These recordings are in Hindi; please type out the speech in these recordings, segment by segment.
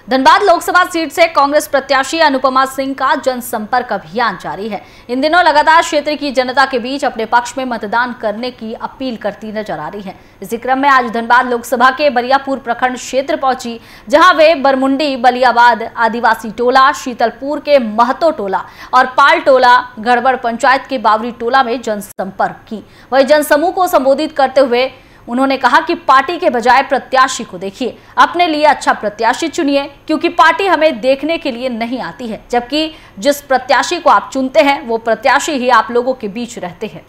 धनबाद लोकसभा सीट से कांग्रेस प्रत्याशी अनुपमा सिंह का जनसंपर्क अभियान जारी है। इन दिनों लगातार क्षेत्र की जनता के बीच अपने पक्ष में मतदान करने की अपील करती नजर आ रही है। इसी क्रम में आज धनबाद लोकसभा के बरियापुर प्रखंड क्षेत्र पहुंची, जहां वे बरमुंडी, बलियाबाद, आदिवासी टोला, शीतलपुर के महतो टोला और पाल टोला, गड़बड़ पंचायत के बावरी टोला में जनसंपर्क की। वही जनसमूह को संबोधित करते हुए उन्होंने कहा कि पार्टी के बजाय प्रत्याशी को देखिए, अपने लिए अच्छा प्रत्याशी चुनिए, क्योंकि पार्टी हमें देखने के लिए नहीं आती है, जबकि जिस प्रत्याशी को आप चुनते हैं वो प्रत्याशी ही आप लोगों के बीच रहते हैं।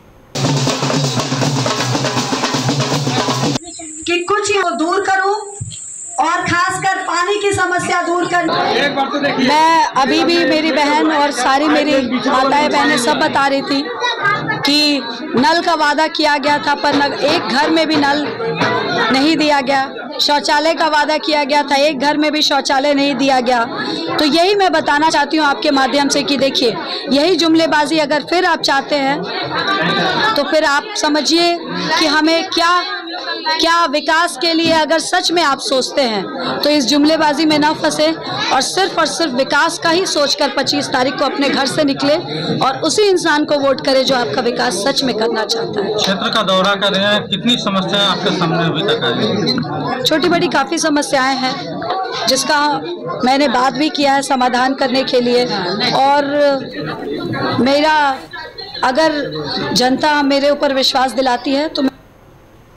कि कुछ वो दूर करूं और खासकर पानी की समस्या दूर करनी। मैं अभी भी मेरी बहन और सारी मेरी माताएं बहनें सब बता रही थी कि नल का वादा किया गया था, पर एक घर में भी नल नहीं दिया गया। शौचालय का वादा किया गया था, एक घर में भी शौचालय नहीं दिया गया। तो यही मैं बताना चाहती हूँ आपके माध्यम से कि देखिए, यही जुमलेबाजी अगर फिर आप चाहते हैं तो फिर आप समझिए कि हमें क्या विकास के लिए अगर सच में आप सोचते हैं तो इस जुमलेबाजी में ना फंसे और सिर्फ विकास का ही सोचकर 25 तारीख को अपने घर से निकले और उसी इंसान को वोट करें जो आपका विकास सच में करना चाहता है। क्षेत्र का दौरा कर रहे हैं, कितनी समस्याएं आपके सामने अभी तक आई? छोटी बड़ी काफ़ी समस्याएं हैं जिसका मैंने बात भी किया है समाधान करने के लिए। और मेरा अगर जनता मेरे ऊपर विश्वास दिलाती है तो